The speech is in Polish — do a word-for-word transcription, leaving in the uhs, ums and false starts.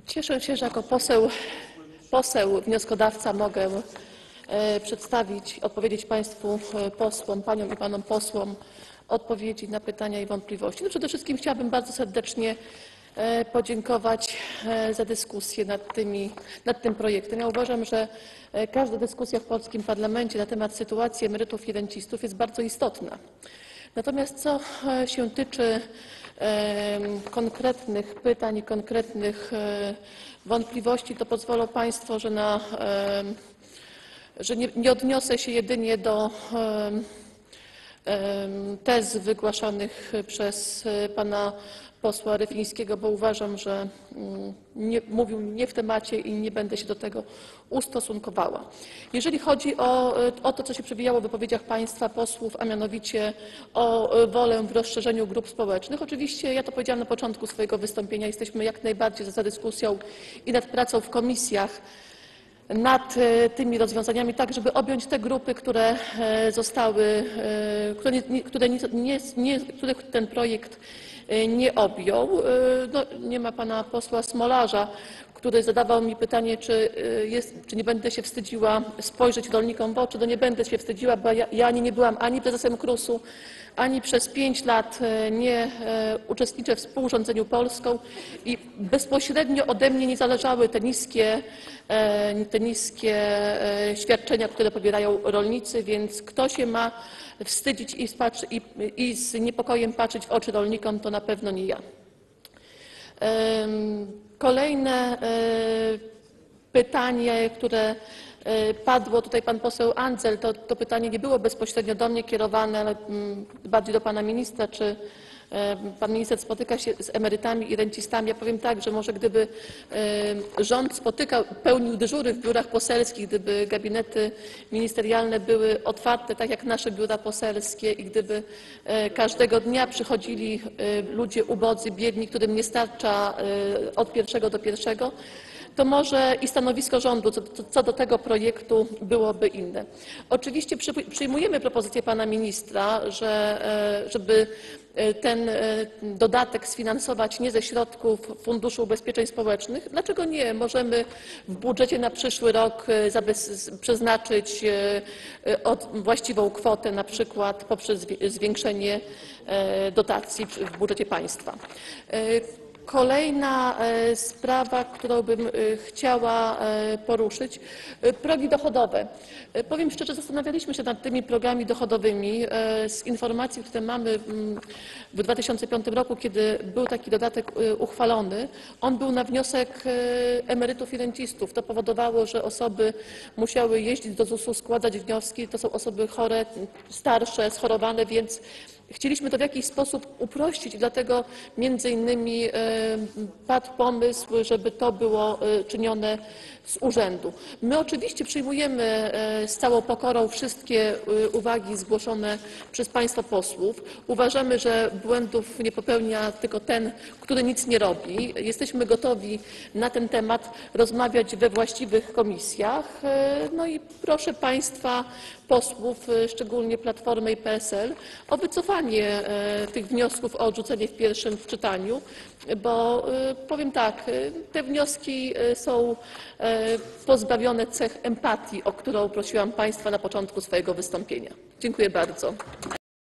Cieszę się, że jako poseł, poseł wnioskodawca mogę e, przedstawić, odpowiedzieć Państwu e, posłom, Paniom i Panom posłom odpowiedzi na pytania i wątpliwości. No przede wszystkim chciałabym bardzo serdecznie e, podziękować e, za dyskusję nad, tymi, nad tym projektem. Ja uważam, że e, każda dyskusja w polskim parlamencie na temat sytuacji emerytów i rencistów jest bardzo istotna. Natomiast co e, się tyczy konkretnych pytań i konkretnych wątpliwości, to pozwolą Państwo, że, na, że nie, nie odniosę się jedynie do tez wygłaszanych przez pana posła Rychlińskiego, bo uważam, że nie, mówił nie w temacie i nie będę się do tego ustosunkowała. Jeżeli chodzi o, o to, co się przewijało w wypowiedziach państwa posłów, a mianowicie o wolę w rozszerzeniu grup społecznych, oczywiście ja to powiedziałam na początku swojego wystąpienia, jesteśmy jak najbardziej za dyskusją i nad pracą w komisjach nad tymi rozwiązaniami, tak żeby objąć te grupy, które zostały, które nie, które nie, nie, nie, których ten projekt nie objął. No, nie ma pana posła Smolarza, który zadawał mi pytanie, czy, jest, czy nie będę się wstydziła spojrzeć rolnikom w oczy. No nie będę się wstydziła, bo ja, ja ani nie byłam ani prezesem KRUS-u, ani przez pięć lat nie uczestniczę w współrządzeniu Polską i bezpośrednio ode mnie nie zależały te niskie, te niskie świadczenia, które pobierają rolnicy, więc kto się ma wstydzić i, spatrzy, i, i z niepokojem patrzeć w oczy rolnikom, to na pewno nie ja. Kolejne pytanie, które padło, tutaj pan poseł Andzel, to, to pytanie nie było bezpośrednio do mnie kierowane, ale bardziej do pana ministra, czy pan minister spotyka się z emerytami i rencistami. Ja powiem tak, że może gdyby rząd spotykał, pełnił dyżury w biurach poselskich, gdyby gabinety ministerialne były otwarte, tak jak nasze biura poselskie i gdyby każdego dnia przychodzili ludzie ubodzy, biedni, którym nie starcza od pierwszego do pierwszego, to może i stanowisko rządu co, co do tego projektu byłoby inne. Oczywiście przyjmujemy propozycję pana ministra, że, żeby ten dodatek sfinansować nie ze środków Funduszu Ubezpieczeń Społecznych. Dlaczego nie? Możemy w budżecie na przyszły rok przeznaczyć właściwą kwotę, na przykład poprzez zwiększenie dotacji w budżecie państwa. Kolejna sprawa, którą bym chciała poruszyć, progi dochodowe. Powiem szczerze, zastanawialiśmy się nad tymi progami dochodowymi. Z informacji, które mamy w dwa tysiące piątym roku, kiedy był taki dodatek uchwalony, on był na wniosek emerytów i rencistów. To powodowało, że osoby musiały jeździć do zusu, składać wnioski. To są osoby chore, starsze, schorowane, więc chcieliśmy to w jakiś sposób uprościć i dlatego między innymi padł pomysł, żeby to było czynione z urzędu. My oczywiście przyjmujemy z całą pokorą wszystkie uwagi zgłoszone przez państwa posłów. Uważamy, że błędów nie popełnia tylko ten, który nic nie robi. Jesteśmy gotowi na ten temat rozmawiać we właściwych komisjach. No i proszę państwa posłów, szczególnie Platformy i P S L, o wycofanie tych wniosków o odrzucenie w pierwszym czytaniu, bo powiem tak, te wnioski są pozbawione cech empatii, o którą prosiłam państwa na początku swojego wystąpienia. Dziękuję bardzo.